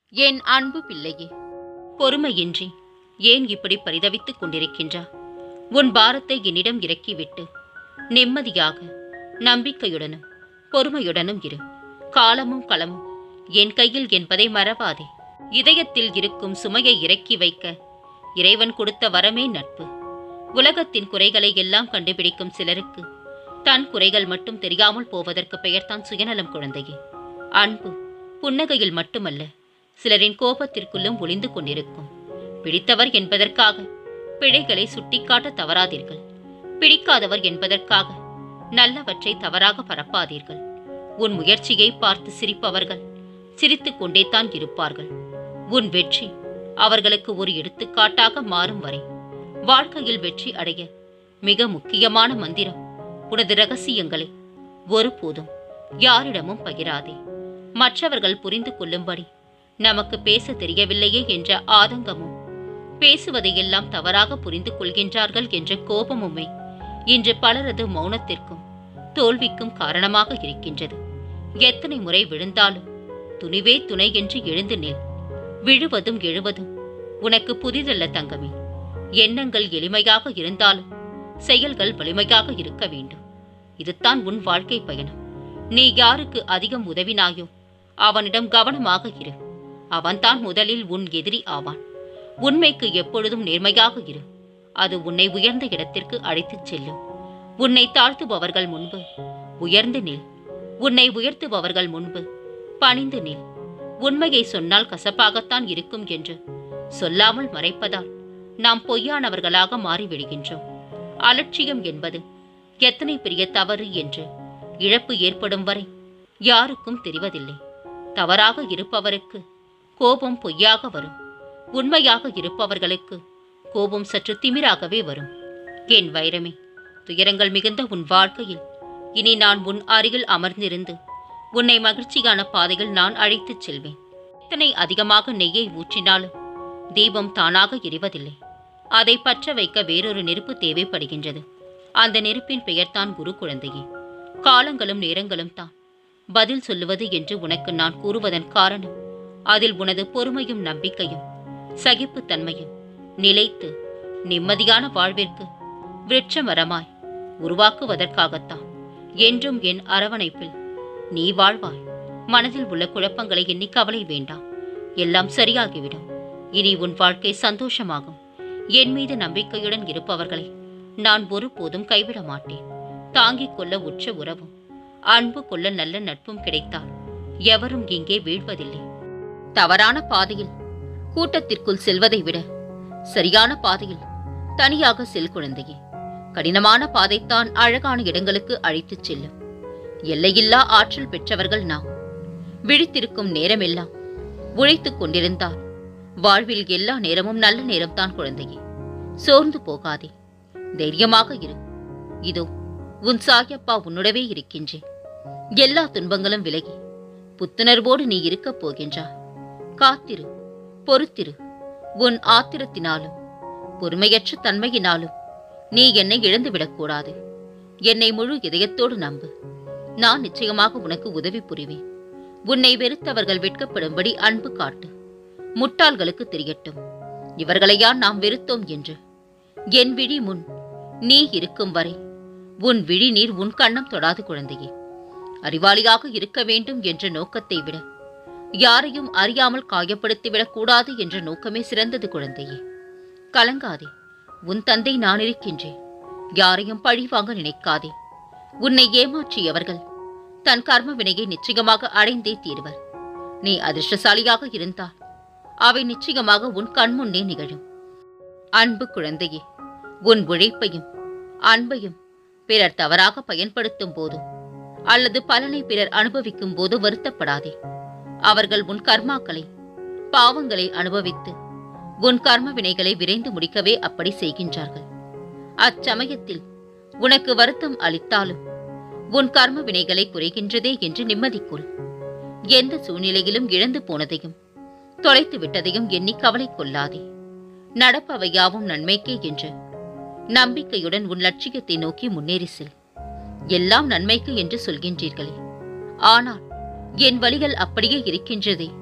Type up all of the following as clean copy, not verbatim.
என் அன்பு பிள்ளையே, பொறுமையின்றி ஏன் இப்படி பரிதவித்துக் கொண்டிருக்கின்றா? உன் பாரத்தை என்னிடம் இறக்கிவிட்டு நிம்மதியாக நம்பிக்கையுடனும் பொறுமையுடனும் இரு. காலமும் களமும் என் கையில் என்பதை மறவாதே. இதயத்தில் இருக்கும் சுமையை இறக்கி வைக்க இறைவன் கொடுத்த வரமே நட்பு. உலகத்தின் குறைகளை எல்லாம் கண்டுபிடிக்கும் சிலருக்கு தன் குறைகள் மட்டும் தெரியாமல் போவதற்கு பெயர்தான் சுயநலம். குழந்தையே, அன்பு புன்னகையில் மட்டுமல்ல, சிலரின் கோபத்திற்குள்ளும் ஒளிந்து கொண்டிருக்கும். பிடித்தவர் என்பதற்காக பிழைகளை சுட்டிக்காட்ட தவறாதீர்கள். பிடிக்காதவர் என்பதற்காக நல்லவற்றை தவறாக பரப்பாதீர்கள். உன் முயற்சியை பார்த்து சிரிப்பவர்கள் சிரித்துக் கொண்டேதான் இருப்பார்கள். உன் வெற்றி அவர்களுக்கு ஒரு எடுத்துக்காட்டாக மாறும் வரை வாழ்க்கையில் வெற்றி அடைய மிக முக்கியமான மந்திரம், உனது ரகசியங்களை ஒருபோதும் யாரிடமும் பகிராதே. மற்றவர்கள் புரிந்து கொள்ளும்படி நமக்கு பேச தெரியவில்லையே என்ற ஆதங்கமும், பேசுவதையெல்லாம் தவறாக புரிந்து கொள்கின்றார்கள் என்ற கோபமுமே இன்று பலரது மௌனத்திற்கும் தோல்விக்கும் காரணமாக இருக்கின்றது. எத்தனை முறை விழுந்தாலும் துணிவே துணை என்று எழுந்து நில். விழுவதும் எழுவதும் உனக்கு புதிதல்ல தங்கமே. எண்ணங்கள் எளிமையாக இருந்தாலும் செயல்கள் வலிமையாக இருக்க வேண்டும். இதுதான் உன் வாழ்க்கை பயணம். நீ யாருக்கு அதிகம் உதவினாயோ அவனிடம் கவனமாக இரு. அவன்தான் முதலில் உன் எதிரி ஆவான். உண்மைக்கு எப்பொழுதும் நேர்மையாக இரு. அது உன்னை உயர்ந்த இடத்திற்கு அழைத்துச் செல்லும். உன்னை தாழ்த்துபவர்கள் முன்பு உயர்ந்து நில். உன்னை உயர்த்துபவர்கள் முன்பு பணிந்து நில். உண்மையை சொன்னால் கசப்பாகத்தான் இருக்கும் என்று சொல்லாமல் மறைப்பதால் நாம் பொய்யானவர்களாக மாறிவிடுகின்றோம். அலட்சியம் என்பது எத்தனை பெரிய தவறு என்று இழப்பு ஏற்படும் வரை யாருக்கும் தெரிவதில்லை. தவறாக இருப்பவருக்கு கோபம் பொய்யாக வரும். உண்மையாக இருப்பவர்களுக்கு கோபம் சற்று திமிராகவே வரும். என் வைரமே, துயரங்கள் மிகுந்த உன் வாழ்க்கையில் இனி நான் உன் அருகில் அமர்ந்திருந்து உன்னை மகிழ்ச்சியான பாதையில் நான் அழைத்துச் செல்வேன். எத்தனை அதிகமாக நெய்யை ஊற்றினாலும் தீபம் தானாக எரிவதில்லை. அதை பற்ற வைக்க வேறொரு நெருப்பு தேவைப்படுகின்றது. அந்த நெருப்பின் பெயர்தான் குரு. குழந்தையே, காலங்களும் நேரங்களும் தான் பதில் சொல்லுவது என்று உனக்கு நான் கூறுவதன் காரணம், அதில் உனது பொறுமையும் நம்பிக்கையும் சகிப்புத்தன்மையும் நிலைத்து நிம்மதியான வாழ்விற்கு விருட்ச மரமாய் உருவாக்குவதற்காகத்தான். என்றும் என் அரவணைப்பில் நீ வாழ்வாய். மனதில் உள்ள குழப்பங்களை எண்ணி கவலை வேண்டாம். எல்லாம் சரியாகிவிடும். இனி உன் வாழ்க்கை சந்தோஷமாகும். என் மீது நம்பிக்கையுடன் இருப்பவர்களை நான் ஒருபோதும் கைவிட மாட்டேன். தாங்கிக் கொள்ள உற்ற உறவும் அன்பு கொள்ள நல்ல நட்பும் கிடைத்தால் எவரும் இங்கே வீழ்வதில்லை. தவறான பாதையில் கூட்டத்திற்குள் செல்வதை விட சரியான பாதையில் தனியாக செல் குழந்தையே. கடினமான பாதைத்தான் அழகான இடங்களுக்கு அழைத்துச் செல்லும். எல்லையில்லா ஆற்றல் பெற்றவர்கள் நாம். விழித்திருக்கும் நேரமெல்லாம் உழைத்துக் கொண்டிருந்தால் வாழ்வில் எல்லா நேரமும் நல்ல நேரம்தான் குழந்தையே. சோர்ந்து போகாதே, தைரியமாக இரு. இதோ உன் சாயப்பா உன்னுடவே இருக்கின்றேன். எல்லா துன்பங்களும் விலகி புத்துணர்வோடு நீ இருக்கப் போகின்றாய். காத்திரு, பொறுத்திரு. உன் ஆத்திரத்தினாலும் பொறுமையற்ற தன்மையினாலும் நீ என்னை இழந்துவிடக்கூடாது. என்னை முழு இதயத்தோடு நம்பு. நான் நிச்சயமாக உனக்கு உதவி புரிவேன். உன்னை வெறுத்தவர்கள் வெட்கப்படும்படி அன்பு காட்டு. முட்டாள்களுக்கு தெரியட்டும், இவர்களையா நாம் வெறுத்தோம் என்று. என் விழி முன் நீ இருக்கும் வரை உன் விழி நீர் உன் கண்ணம் தொடாது குழந்தையே. அறிவாளியாக இருக்க வேண்டும் என்ற நோக்கத்தை விட யாரையும் அறியாமல் காயப்படுத்திவிடக் கூடாது என்ற நோக்கமே சிறந்தது குழந்தையே. கலங்காதே, உன் தந்தை நான் இருக்கின்றேன். யாரையும் பழி வாங்க நினைக்காதே. உன்னை ஏமாற்றியவர்கள் தன் கர்ம வினையை நிச்சயமாக அடைந்தே தீர்வர். நீ அதிர்ஷ்டசாலியாக இருந்தால் அவை நிச்சயமாக உன் கண்முன்னே நிகழும். அன்பு குழந்தையே, உன் உழைப்பையும் அன்பையும் பிறர் தவறாக பயன்படுத்தும் போதோ அல்லது பலனை பிறர் அனுபவிக்கும் போது வருத்தப்படாதே. அவர்கள் உன் கர்மாக்களை பாவங்களை அனுபவித்து உன் கர்ம வினைகளை விரைந்து முடிக்கவே அப்படி செய்கின்றார்கள். அச்சமயத்தில் உனக்கு வருத்தம் அளித்தாலும் உன் கர்ம வினைகளை குறைகின்றதே என்று நிம்மதிக்கொள். எந்த சூழ்நிலையிலும் இழந்து போனதையும் தொலைத்து விட்டதையும் எண்ணி கவலை கொள்ளாதே. நடப்பவையாவும் நன்மைக்கே என்று நம்பிக்கையுடன் உன் லட்சியத்தை நோக்கி முன்னேறி செல். எல்லாம் நன்மைக்கு என்று சொல்கின்றீர்களே, ஆனால் என் வழிகள் அப்படியே இருக்கின்றதே.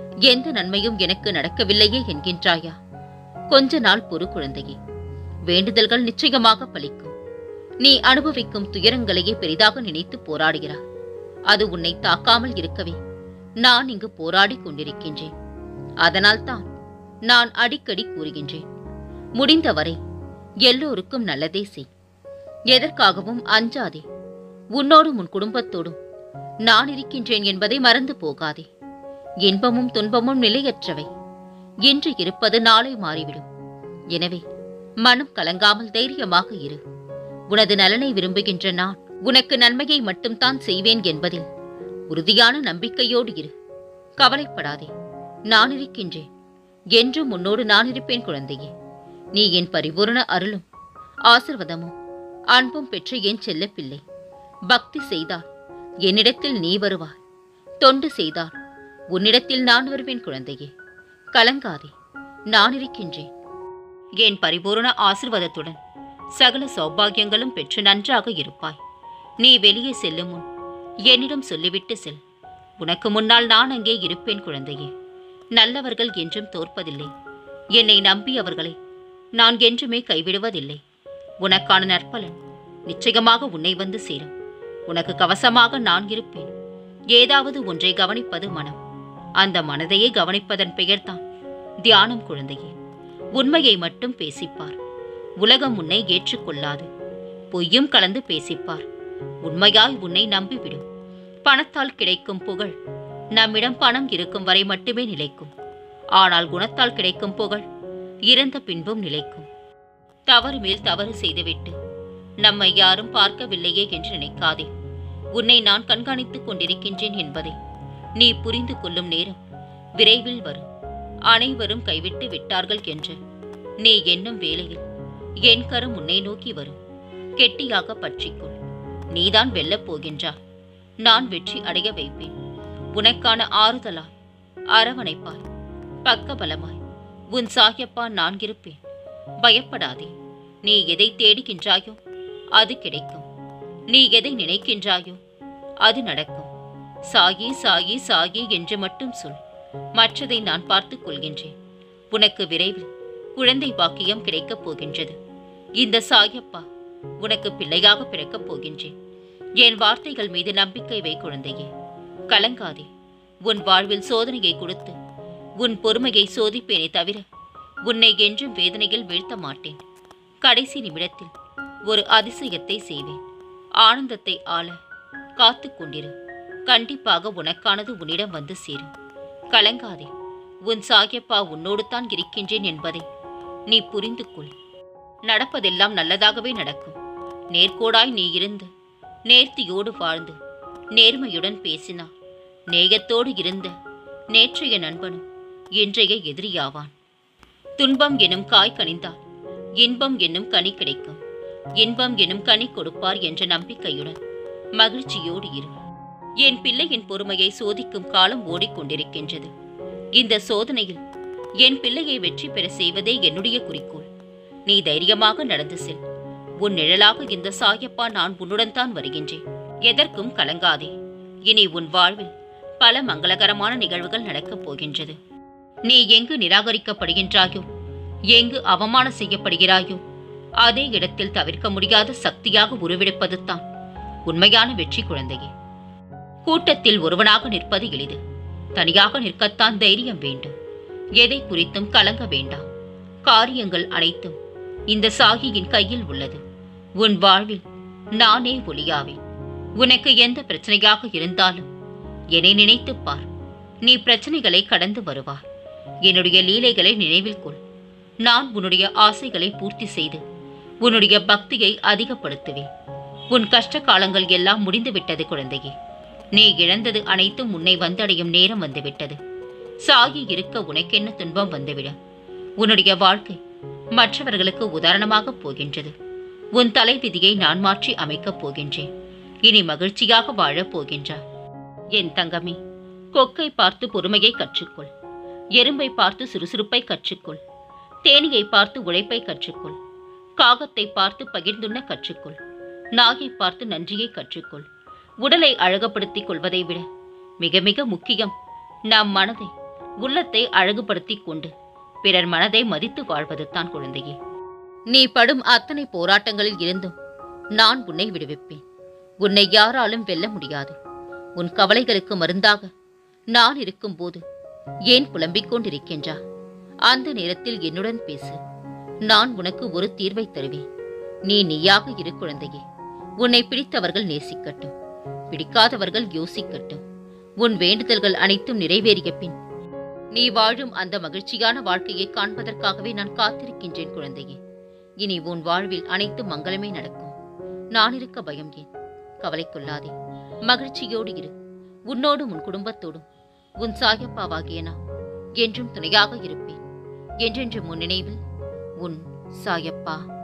எந்த நன்மையும் எனக்கு நடக்கவில்லையே என்கின்றாயா? கொஞ்ச நாள் பொறு குழந்தையே, வேண்டுதல்கள் நிச்சயமாக பலிக்கும். நீ அனுபவிக்கும் துயரங்களையே பெரிதாக நினைத்து போராடுகிறாய். அது உன்னை தாக்காமல் இருக்கவே நான் இங்கு போராடி கொண்டிருக்கின்றேன். அதனால்தான் நான் அடிக்கடி கூறுகின்றேன், முடிந்தவரை எல்லோருக்கும் நல்லதே செய். எதற்காகவும் அஞ்சாதே. உன்னோடும் உன் குடும்பத்தோடும் நான் இருக்கின்றேன் என்பதை மறந்து போகாதே. இன்பமும் துன்பமும் நிலையற்றவை. இன்று இருப்பது நாளை மாறிவிடும். எனவே மனம் கலங்காமல் தைரியமாக இரு. உனது நலனை விரும்புகின்ற நான் உனக்கு நன்மையை மட்டும்தான் செய்வேன் என்பதில் உறுதியான நம்பிக்கையோடு இரு. கவலைப்படாதே, நான் இருக்கின்றேன். என்றும் உன்னோடு நான் இருப்பேன் குழந்தையே. நீ என் பரிபூரண அருளும் ஆசிர்வாதமும் அன்பும் பெற்ற என் செல்ல பிள்ளை. பக்தி செய்தால் என்னிடத்தில் நீ வருவாய். தொண்டு செய்தால் உன்னிடத்தில் நான் வருவேன் குழந்தையே. கலங்காதே, நான் இருக்கின்றேன். என் பரிபூரண ஆசிர்வாதத்துடன் சகல சௌபாகியங்களும் பெற்று நன்றாக இருப்பாய். நீ வெளியே செல்லும் முன் என்னிடம் சொல்லிவிட்டு செல். உனக்கு முன்னால் நான் அங்கே இருப்பேன் குழந்தையே. நல்லவர்கள் என்றும் தோற்பதில்லை. என்னை நம்பியவர்களை நான் என்றுமே கைவிடுவதில்லை. உனக்கான நற்பலன் நிச்சயமாக உன்னை வந்து சேரும். உனக்கு கவசமாக நான் இருப்பேன். ஏதாவது ஒன்றை கவனிப்பது மனம். அந்த மனதையே கவனிப்பதன் பெயர்தான் தியானம் குழந்தையே. உண்மையை மட்டும் பேசிப்பார். உலகம் உன்னை ஏற்றுக்கொள்ளாது. பொய்யும் கலந்து பேசிப்பார். உண்மையாய் உன்னை நம்பிவிடும். பணத்தால் கிடைக்கும் புகழ் நம்மிடம் பணம் இருக்கும் வரை மட்டுமே நிலைக்கும். ஆனால் குணத்தால் கிடைக்கும் புகழ் இறந்த பின்பும் நிலைக்கும். தவறு மேல் தவறு செய்துவிட்டு நம்மை யாரும் பார்க்கவில்லையே என்று நினைக்காதே. உன்னை நான் கண்காணித்துக் கொண்டிருக்கின்றேன் என்பதை நீ புரிந்து கொள்ளும் நேரம் விரைவில் வரும். அனைவரும் கைவிட்டு விட்டார்கள் என்று நீ எண்ணும் வேளையில் என் கரம் உன்னை நோக்கி வரும். கெட்டியாக பற்றிக்கொள். நீதான் வெல்லப் போகின்றாய். நான் வெற்றி அடைய வைப்பேன். உனக்கான ஆறுதலாய், அரவணைப்பாய், பக்கபலமாய் உன் சாயப்பா நான் இருப்பேன். பயப்படாதே. நீ எதை தேடுகின்றாயோ அது கிடைக்கும். நீ எதை நினைக்கின்றாயோ அது நடக்கும். சாயி சாயி சாயி என்று மட்டும் சொல். மற்றதை நான் பார்த்துக் கொள்கின்றேன். உனக்கு விரைவில் குழந்தை பாக்கியம் கிடைக்கப் போகின்றது. இந்த சாயப்பா உனக்கு பிள்ளையாக பிறக்கப் போகின்றேன். என் வார்த்தைகள் மீது நம்பிக்கை வை குழந்தையே. கலங்காதே. உன் வாழ்வில் சோதனையை கொடுத்து உன் பொறுமையை சோதிப்பேனே தவிர உன்னை என்றும் வேதனையில் வீழ்த்த மாட்டேன். கடைசி நிமிடத்தில் ஒரு அதிசயத்தை செய்வேன். ஆனந்தத்தை ஆள காத்து கொண்டிரு. கண்டிப்பாக உனக்கானது உன்னிடம் வந்து சேரும். கலங்காதே. உன் சாயப்பா உன்னோடு தான் இருக்கின்றேன் என்பதை நீ புரிந்து கொள். நடப்பதெல்லாம் நல்லதாகவே நடக்கும். நேர்கோடாய் நீ இருந்து நேர்த்தியோடு வாழ்ந்து நேர்மையுடன் பேசினார். நேயத்தோடு இருந்த நேற்றைய நண்பனும் இன்றைய எதிரியாவான். துன்பம் எனும் காய் கனிந்தால் இன்பம் என்னும் கனி கிடைக்கும். இன்பம் எனும் கனி கொடுப்பார் என்ற நம்பிக்கையுடன் மகிழ்ச்சியோடு இரு. என் பிள்ளையின் பொறுமையை சோதிக்கும் காலம் ஓடிக்கொண்டிருக்கின்றது. இந்த சோதனையில் என் பிள்ளையை வெற்றி பெற செய்வதே என்னுடைய குறிக்கோள். நீ தைரியமாக நடந்து செல். உன் நிழலாக இந்த சாயப்பா நான் உன்னுடன் தான் வருகின்றேன். எதற்கும் கலங்காதே. இனி உன் வாழ்வில் பல மங்களகரமான நிகழ்வுகள் நடக்கப் போகின்றது. நீ எங்கு நிராகரிக்கப்படுகின்றாயோ, எங்கு அவமானம் செய்யப்படுகிறாயோ, அதே இடத்தில் தவிர்க்க முடியாத சக்தியாக உருவெடுப்பது தான் உண்மையான வெற்றி குழந்தையே. கூட்டத்தில் ஒருவனாக நிற்பது எளிது. தனியாக நிற்கத்தான் தைரியம் வேண்டும். எதை குறித்தும் கலங்க வேண்டாம். காரியங்கள் அனைத்தும் இந்த சாகியின் கையில் உள்ளது. உன் வாழ்வில் நானே ஒளியாவேன். உனக்கு எந்த பிரச்சனையாக இருந்தாலும் என்னை நினைத்துப் பார். நீ பிரச்சனைகளை கடந்து வருவார். என்னுடைய லீலைகளை நினைவில் கொள். நான் உன்னுடைய ஆசைகளை பூர்த்தி செய்து உன்னுடைய பக்தியை அதிகப்படுத்துவேன். உன் கஷ்ட காலங்கள் எல்லாம் முடிந்துவிட்டது குழந்தையே. நீ இழந்தது அனைத்தும் உன்னை வந்தடையும் நேரம் வந்துவிட்டது. சாகி இருக்க உனக்கென்ன துன்பம் வந்துவிட. உன்னுடைய வாழ்க்கை மற்றவர்களுக்கு உதாரணமாக போகின்றது. உன் தலைவிதியை நான் மாற்றி அமைக்கப் போகின்றேன். இனி மகிழ்ச்சியாக வாழப் போகின்றார். என் தங்கமே, கொக்கை பார்த்து பொறுமையை கற்றுக்கொள். எறும்பை பார்த்து சுறுசுறுப்பை கற்றுக்கொள். தேனியை பார்த்து உழைப்பை கற்றுக்கொள். காகத்தை பார்த்து பகிர்ந்துண்ண கற்றுக்கொள். நாயை பார்த்து நன்றியை கற்றுக்கொள். உடலை அழகப்படுத்திக் கொள்வதை விட மிக மிக முக்கியம் நம் மனதை உள்ளத்தை அழகுபடுத்திக் கொண்டு பிறர் மனதை மதித்து வாழ்வது தான் குழந்தையே. நீ படும் அத்தனை போராட்டங்களில் இருந்தும் நான் உன்னை விடுவிப்பேன். உன்னை யாராலும் வெல்ல முடியாது. உன் கவலைகளுக்கு மருந்தாக நான் இருக்கும்போது ஏன் புலம்பிக் கொண்டிருக்கின்றா? அந்த நேரத்தில் என்னுடன் பேசு. நான் உனக்கு ஒரு தீர்வை தருவேன். நீ நீயாக இரு குழந்தையே. உன்னை பிடித்தவர்கள் நேசிக்கட்டும், பிடிக்காதவர்கள் யோசிக்கட்டும். உன் வேண்டுதல்கள் அனைத்தும் நிறைவேறிய பின் நீ வாழும் அந்த மகிழ்ச்சியான வாழ்க்கையை காண்பதற்காகவே நான் காத்திருக்கின்றேன் குழந்தையே. இனி உன் வாழ்வில் அனைத்து மங்களமே நடக்கும். நான் இருக்க பயம் ஏன்? கவலை கொள்ளாதே, மகிழ்ச்சியோடு இரு. உன்னோடும் உன் குடும்பத்தோடும் உன் சாயப்பாவாகிய நான் என்றும் துணையாக இருப்பேன். என்றென்று முன் நினைவில் உன் சாயப்பா.